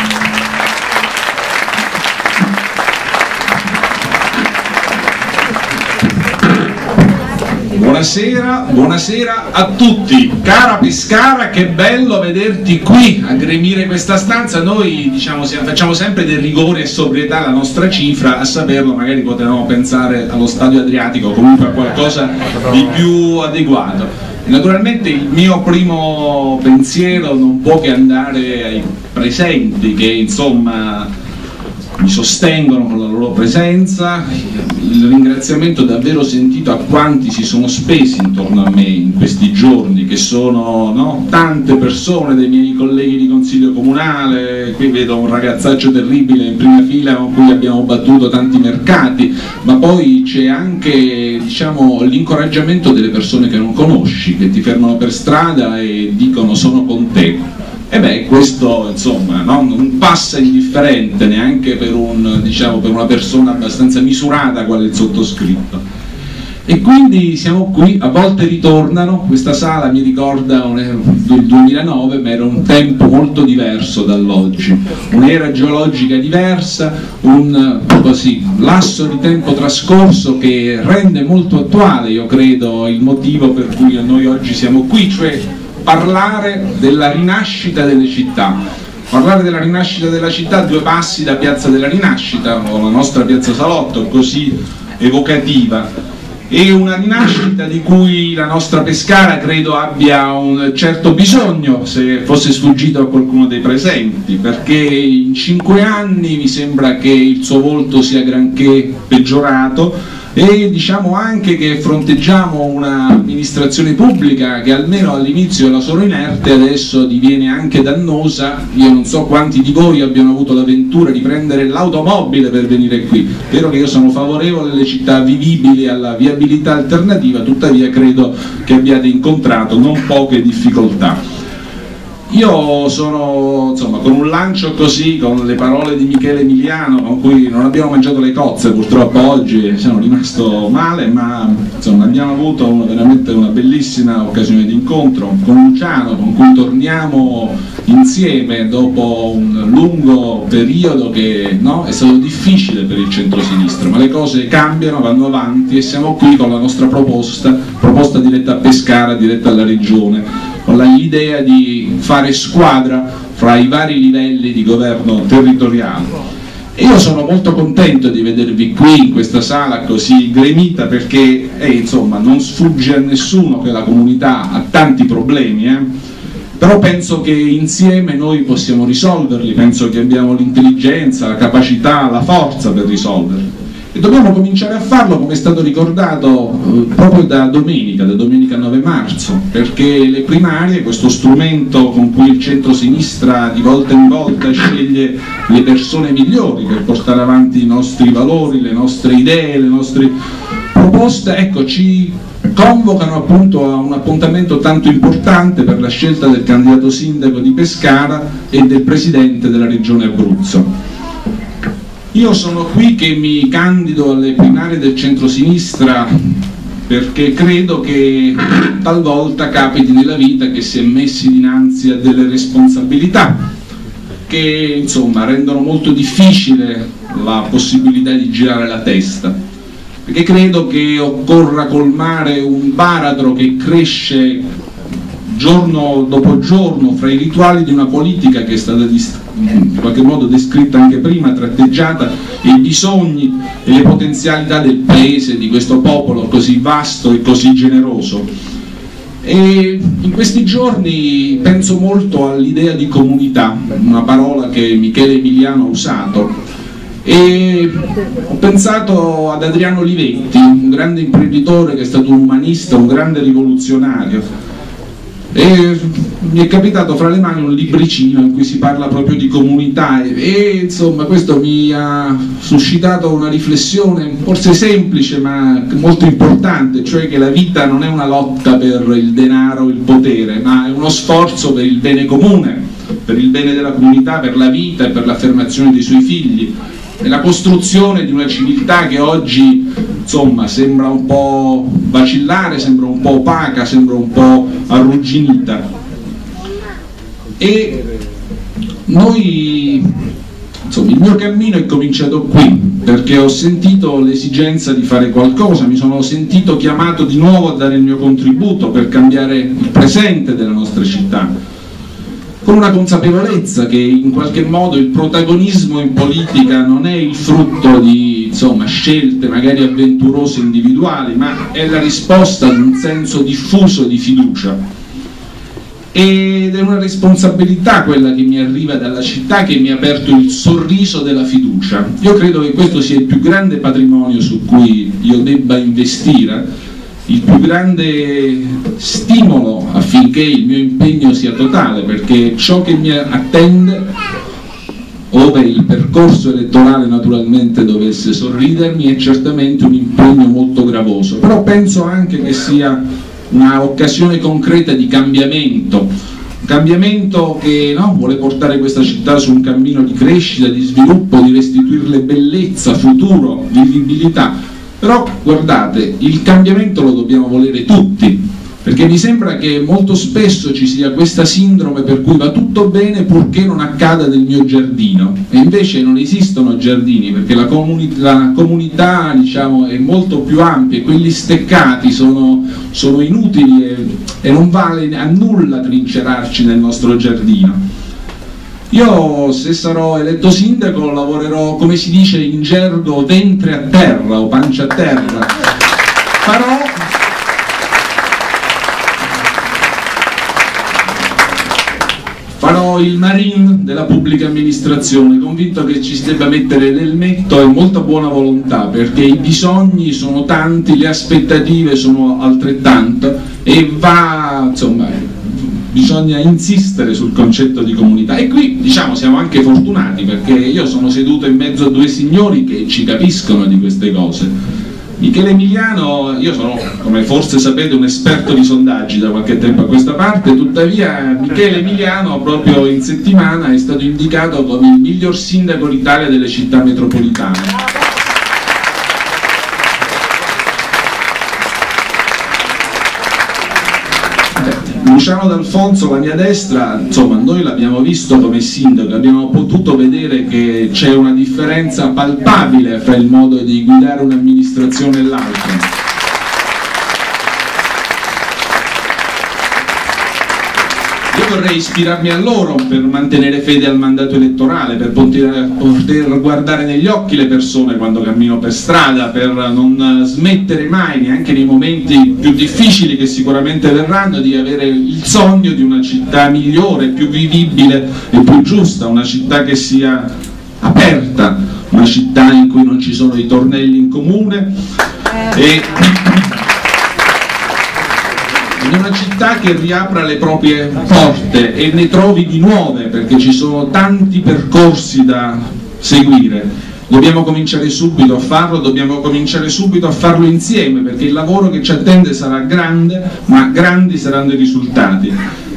Buonasera a tutti. Cara Pescara, che bello vederti qui a gremire questa stanza. Noi facciamo sempre del rigore e sobrietà la nostra cifra, a saperlo magari potevamo pensare allo Stadio Adriatico o comunque a qualcosa di più adeguato. Naturalmente il mio primo pensiero non può che andare ai presenti che insomma mi sostengono con la loro presenza, il ringraziamento davvero sentito a quanti si sono spesi intorno a me in questi giorni, che sono tante persone, dei miei colleghi di consiglio comunale. Qui vedo un ragazzaccio terribile in prima fila con cui abbiamo battuto tanti mercati, ma poi c'è anche l'incoraggiamento delle persone che non conosci, che ti fermano per strada e dicono sono con te. E beh, questo insomma non passa indifferente neanche per una persona abbastanza misurata quale il sottoscritto. E quindi siamo qui, a volte ritornano, questa sala mi ricorda il 2009, ma era un tempo molto diverso dall'oggi, un'era geologica diversa, un lasso di tempo trascorso che rende molto attuale, io credo, il motivo per cui noi oggi siamo qui, cioè parlare della rinascita delle città. Parlare della rinascita della città a due passi da Piazza della Rinascita, o la nostra Piazza Salotto, così evocativa. È una rinascita di cui la nostra Pescara credo abbia un certo bisogno, se fosse sfuggito a qualcuno dei presenti, perché in 5 anni mi sembra che il suo volto sia granché peggiorato, e diciamo anche che fronteggiamo un'amministrazione pubblica che almeno all'inizio era solo inerte, adesso diviene anche dannosa. Io non so quanti di voi abbiano avuto l'avventura di prendere l'automobile per venire qui, vero che io sono favorevole alle città vivibili, alla viabilità alternativa, tuttavia credo che abbiate incontrato non poche difficoltà. Io sono, con un lancio così, con le parole di Michele Emiliano, con cui non abbiamo mangiato le cozze purtroppo oggi, sono rimasto male, ma abbiamo avuto veramente una bellissima occasione di incontro con Luciano, con cui torniamo insieme dopo un lungo periodo che è stato difficile per il centro-sinistra, ma le cose cambiano, vanno avanti e siamo qui con la nostra proposta diretta a Pescara, diretta alla regione, con l'idea di fare squadra fra i vari livelli di governo territoriale. E io sono molto contento di vedervi qui in questa sala così gremita, perché non sfugge a nessuno che la comunità ha tanti problemi, però penso che insieme noi possiamo risolverli, penso che abbiamo l'intelligenza, la capacità, la forza per risolverli. E dobbiamo cominciare a farlo, come è stato ricordato, proprio da domenica 9 marzo, perché le primarie, questo strumento con cui il centro-sinistra di volta in volta sceglie le persone migliori per portare avanti i nostri valori, le nostre idee, le nostre proposte, ecco, ci convocano appunto a un appuntamento tanto importante per la scelta del candidato sindaco di Pescara e del presidente della regione Abruzzo. Io sono qui che mi candido alle primarie del centro-sinistra perché credo che talvolta capiti nella vita che si è messi dinanzi a delle responsabilità che insomma rendono molto difficile la possibilità di girare la testa, perché credo che occorra colmare un baratro che cresce giorno dopo giorno fra i rituali di una politica che è stata in qualche modo descritta anche prima, tratteggiata, e i bisogni e le potenzialità del paese, di questo popolo così vasto e così generoso. E in questi giorni penso molto all'idea di comunità, una parola che Michele Emiliano ha usato, e ho pensato ad Adriano Olivetti, un grande imprenditore che è stato un umanista, un grande rivoluzionario, e mi è capitato fra le mani un libricino in cui si parla proprio di comunità e insomma questo mi ha suscitato una riflessione forse semplice ma molto importante, cioè che la vita non è una lotta per il denaro, il potere, ma è uno sforzo per il bene comune, per il bene della comunità, per la vita e per l'affermazione dei suoi figli, e la costruzione di una civiltà che oggi insomma sembra un po' vacillare, sembra un po' opaca, sembra un po' arrugginita. E noi, insomma, il mio cammino è cominciato qui perché ho sentito l'esigenza di fare qualcosa, mi sono sentito chiamato di nuovo a dare il mio contributo per cambiare il presente della nostra città, con una consapevolezza che in qualche modo il protagonismo in politica non è il frutto di insomma, scelte magari avventurose individuali, ma è la risposta ad un senso diffuso di fiducia. Ed è una responsabilità quella che mi arriva dalla città, che mi ha aperto il sorriso della fiducia. Io credo che questo sia il più grande patrimonio su cui io debba investire, il più grande stimolo affinché il mio impegno sia totale, perché ciò che mi attende, ove il percorso elettorale naturalmente dovesse sorridermi, è certamente un impegno molto gravoso, però penso anche che sia un'occasione concreta di cambiamento, un cambiamento che vuole portare questa città su un cammino di crescita, di sviluppo, di restituirle bellezza, futuro, vivibilità. Però guardate, il cambiamento lo dobbiamo volere tutti, perché mi sembra che molto spesso ci sia questa sindrome per cui va tutto bene purché non accada nel mio giardino, e invece non esistono giardini, perché la comunità diciamo, è molto più ampia, e quelli steccati sono inutili e non vale a nulla trincerarci nel nostro giardino. Io, se sarò eletto sindaco, lavorerò, come si dice in gergo, ventre a terra o pancia a terra. Farò il marine della pubblica amministrazione, convinto che ci si debba mettere l'elmetto e molta buona volontà, perché i bisogni sono tanti, le aspettative sono altrettante e bisogna insistere sul concetto di comunità. E qui diciamo siamo anche fortunati, perché io sono seduto in mezzo a due signori che ci capiscono di queste cose. Michele Emiliano, io sono, come forse sapete, un esperto di sondaggi da qualche tempo a questa parte, tuttavia Michele Emiliano proprio in settimana è stato indicato come il miglior sindaco d'Italia delle città metropolitane. Luciano D'Alfonso, la mia destra, insomma noi l'abbiamo visto come sindaco, abbiamo potuto vedere che c'è una differenza palpabile fra il modo di guidare un'amministrazione e l'altra. Io io vorrei ispirarmi a loro per mantenere fede al mandato elettorale, per poter guardare negli occhi le persone quando cammino per strada, per non smettere mai, neanche nei momenti più difficili che sicuramente verranno, di avere il sogno di una città migliore, più vivibile e più giusta, una città che sia aperta, una città in cui non ci sono i tornelli in comune e una città che riapra le proprie porte e ne trovi di nuove, perché ci sono tanti percorsi da seguire. Dobbiamo cominciare subito a farlo, dobbiamo cominciare subito a farlo insieme, perché il lavoro che ci attende sarà grande, ma grandi saranno i risultati.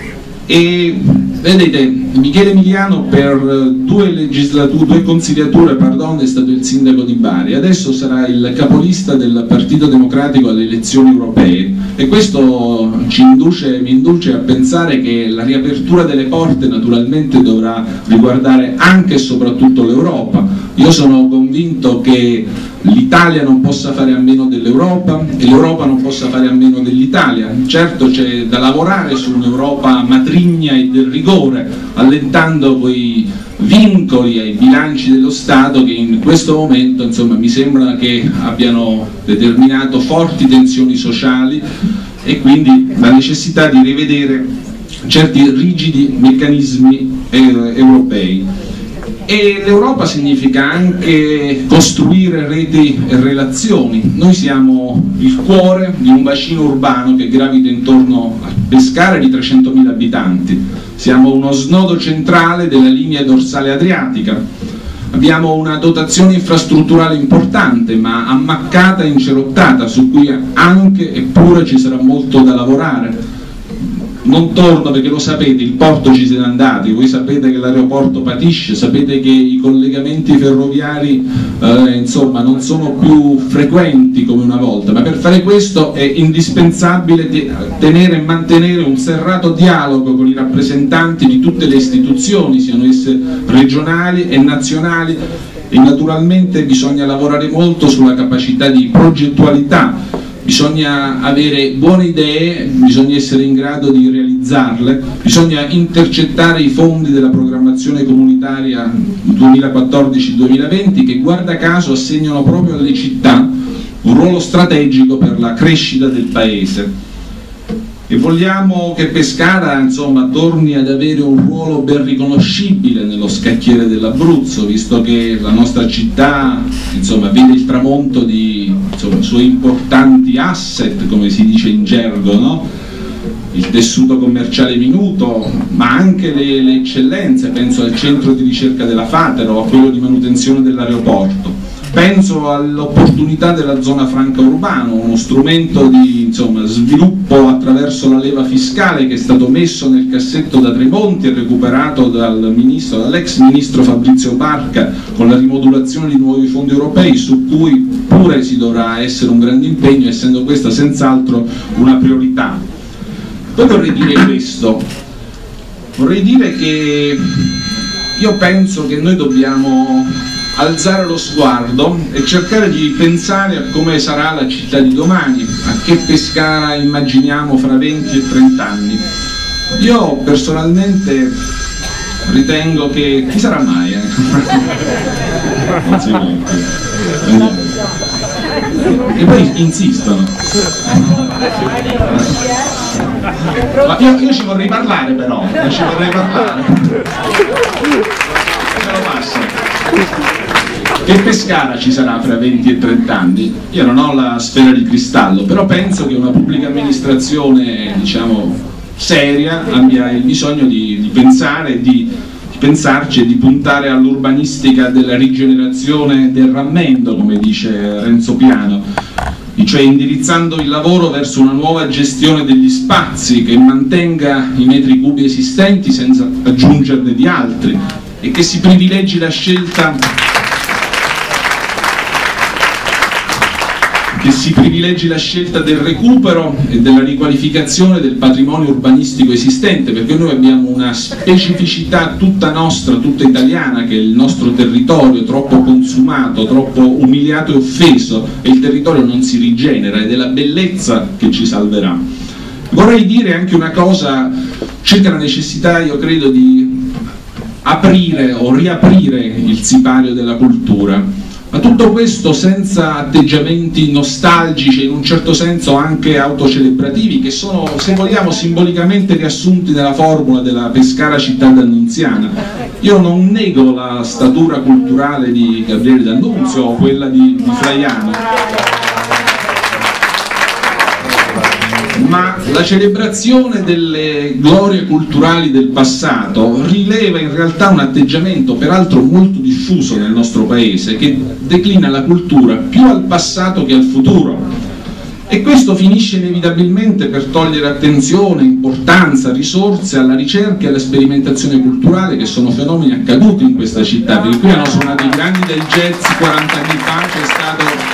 E vedete, Michele Emiliano per due consigliature è stato il sindaco di Bari, adesso sarà il capolista del Partito Democratico alle elezioni europee, e questo mi induce a pensare che la riapertura delle porte naturalmente dovrà riguardare anche e soprattutto l'Europa. Io sono convinto che l'Italia non possa fare a meno dell'Europa e l'Europa non possa fare a meno dell'Italia. Certo, c'è da lavorare su un'Europa matrigna e del rigore, allentando quei vincoli ai bilanci dello Stato che in questo momento, insomma, mi sembra che abbiano determinato forti tensioni sociali, e quindi la necessità di rivedere certi rigidi meccanismi europei. E l'Europa significa anche costruire reti e relazioni. Noi siamo il cuore di un bacino urbano che gravita intorno a Pescara di 300.000 abitanti. Siamo uno snodo centrale della linea dorsale adriatica. Abbiamo una dotazione infrastrutturale importante, ma ammaccata e incerottata, su cui anche eppure ci sarà molto da lavorare. Non torno perché lo sapete, il porto ci siete andati, voi sapete che l'aeroporto patisce, sapete che i collegamenti ferroviari insomma non sono più frequenti come una volta, ma per fare questo è indispensabile tenere e mantenere un serrato dialogo con i rappresentanti di tutte le istituzioni, siano esse regionali e nazionali, e naturalmente bisogna lavorare molto sulla capacità di progettualità. Bisogna avere buone idee, bisogna essere in grado di realizzarle, bisogna intercettare i fondi della programmazione comunitaria 2014-2020 che guarda caso assegnano proprio alle città un ruolo strategico per la crescita del paese. E vogliamo che Pescara, insomma, torni ad avere un ruolo ben riconoscibile nello scacchiere dell'Abruzzo, visto che la nostra città, insomma, vede il tramonto di suoi importanti asset, come si dice in gergo, no? Il tessuto commerciale minuto, ma anche le eccellenze, penso al centro di ricerca della Fatero, a quello di manutenzione dell'aeroporto. Penso all'opportunità della zona franca urbana, uno strumento di sviluppo attraverso la leva fiscale che è stato messo nel cassetto da Tremonti e recuperato dall'ex ministro Fabrizio Barca con la rimodulazione di nuovi fondi europei, su cui pure si dovrà essere un grande impegno, essendo questa senz'altro una priorità. Poi vorrei dire questo, vorrei dire che io penso che noi dobbiamo alzare lo sguardo e cercare di pensare a come sarà la città di domani, a che Pescara immaginiamo fra 20 e 30 anni. Io personalmente ritengo che chi sarà mai? Non si può. E poi insistono. Ma io ci vorrei parlare però, io ci vorrei parlare. Ce lo passo. Che Pescara ci sarà fra 20 e 30 anni? Io non ho la sfera di cristallo, però penso che una pubblica amministrazione, seria, abbia il bisogno di pensare, di pensarci e di puntare all'urbanistica della rigenerazione del rammendo, come dice Renzo Piano, cioè indirizzando il lavoro verso una nuova gestione degli spazi che mantenga i metri cubi esistenti senza aggiungerne di altri e che si privilegi la scelta del recupero e della riqualificazione del patrimonio urbanistico esistente, perché noi abbiamo una specificità tutta nostra, tutta italiana, che è il nostro territorio troppo consumato, troppo umiliato e offeso, e il territorio non si rigenera, ed è la bellezza che ci salverà. Vorrei dire anche una cosa circa la necessità, io credo, di aprire o riaprire il sipario della cultura, ma tutto questo senza atteggiamenti nostalgici e in un certo senso anche autocelebrativi, che sono, se vogliamo, simbolicamente riassunti nella formula della Pescara città d'Annunziana. Io non nego la statura culturale di Gabriele D'Annunzio o quella di Flaiano, ma la celebrazione delle glorie culturali del passato rileva in realtà un atteggiamento peraltro molto diffuso nel nostro paese, che declina la cultura più al passato che al futuro, e questo finisce inevitabilmente per togliere attenzione, importanza, risorse alla ricerca e alla sperimentazione culturale, che sono fenomeni accaduti in questa città, perché qui hanno suonato i grandi del jazz 40 anni fa, c'è stato...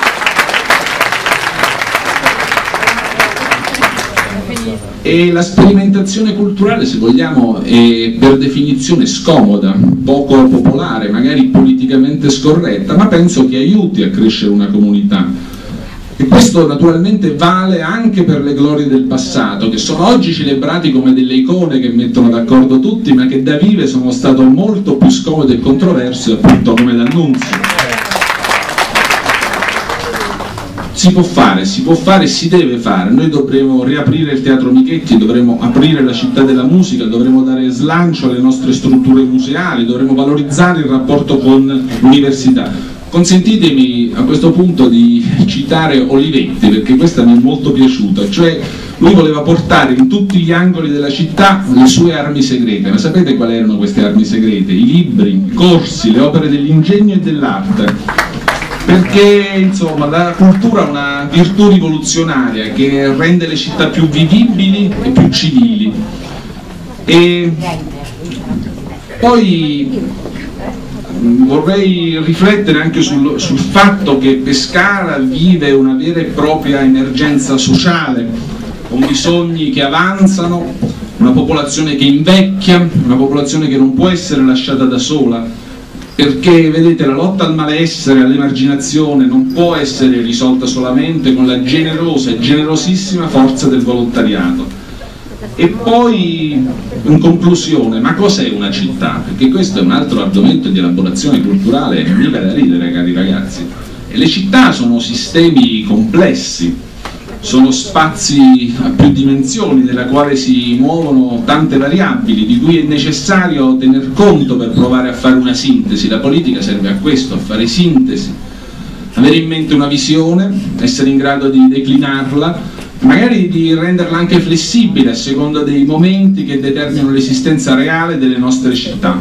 E la sperimentazione culturale, se vogliamo, è per definizione scomoda, poco popolare, magari politicamente scorretta, ma penso che aiuti a crescere una comunità. E questo naturalmente vale anche per le glorie del passato, che sono oggi celebrati come delle icone che mettono d'accordo tutti, ma che da vive sono state molto più scomode e controverse, appunto come D'Annunzio. Si può fare, si deve fare. Noi dovremo riaprire il Teatro Michetti, dovremo aprire la città della musica, dovremo dare slancio alle nostre strutture museali, dovremo valorizzare il rapporto con l'università. Consentitemi a questo punto di citare Olivetti, perché questa mi è molto piaciuta, cioè lui voleva portare in tutti gli angoli della città le sue armi segrete. Ma sapete quali erano queste armi segrete? I libri, i corsi, le opere dell'ingegno e dell'arte. Perché insomma la cultura è una virtù rivoluzionaria che rende le città più vivibili e più civili. E poi vorrei riflettere anche sul fatto che Pescara vive una vera e propria emergenza sociale, con bisogni che avanzano, una popolazione che invecchia, una popolazione che non può essere lasciata da sola. Perché, vedete, la lotta al malessere, all'emarginazione non può essere risolta solamente con la generosa e generosissima forza del volontariato. E poi, in conclusione, ma cos'è una città? Perché questo è un altro argomento di elaborazione culturale, mica da ridere, cari ragazzi. E le città sono sistemi complessi, sono spazi a più dimensioni nella quale si muovono tante variabili di cui è necessario tener conto per provare a fare una sintesi. La politica serve a questo, a fare sintesi, avere in mente una visione, essere in grado di declinarla, magari di renderla anche flessibile a seconda dei momenti che determinano l'esistenza reale delle nostre città.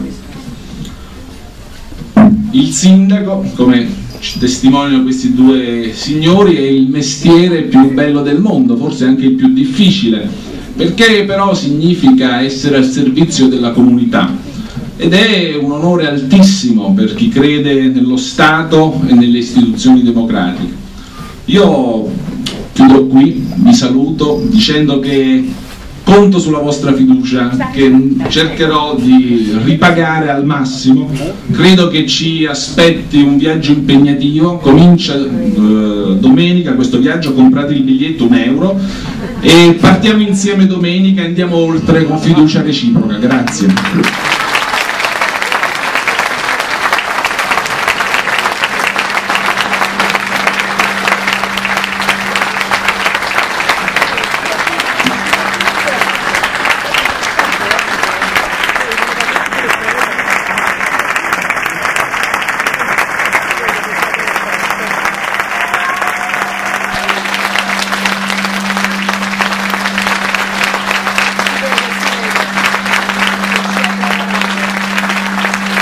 Il sindaco, come ci testimoniano questi due signori, è il mestiere più bello del mondo, forse anche il più difficile, perché però significa essere al servizio della comunità, ed è un onore altissimo per chi crede nello Stato e nelle istituzioni democratiche. Io chiudo qui, vi saluto dicendo che conto sulla vostra fiducia, che cercherò di ripagare al massimo. Credo che ci aspetti un viaggio impegnativo, comincia domenica questo viaggio, comprate il biglietto €1 e partiamo insieme domenica e andiamo oltre con fiducia reciproca. Grazie.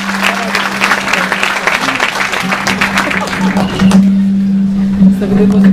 Queste cose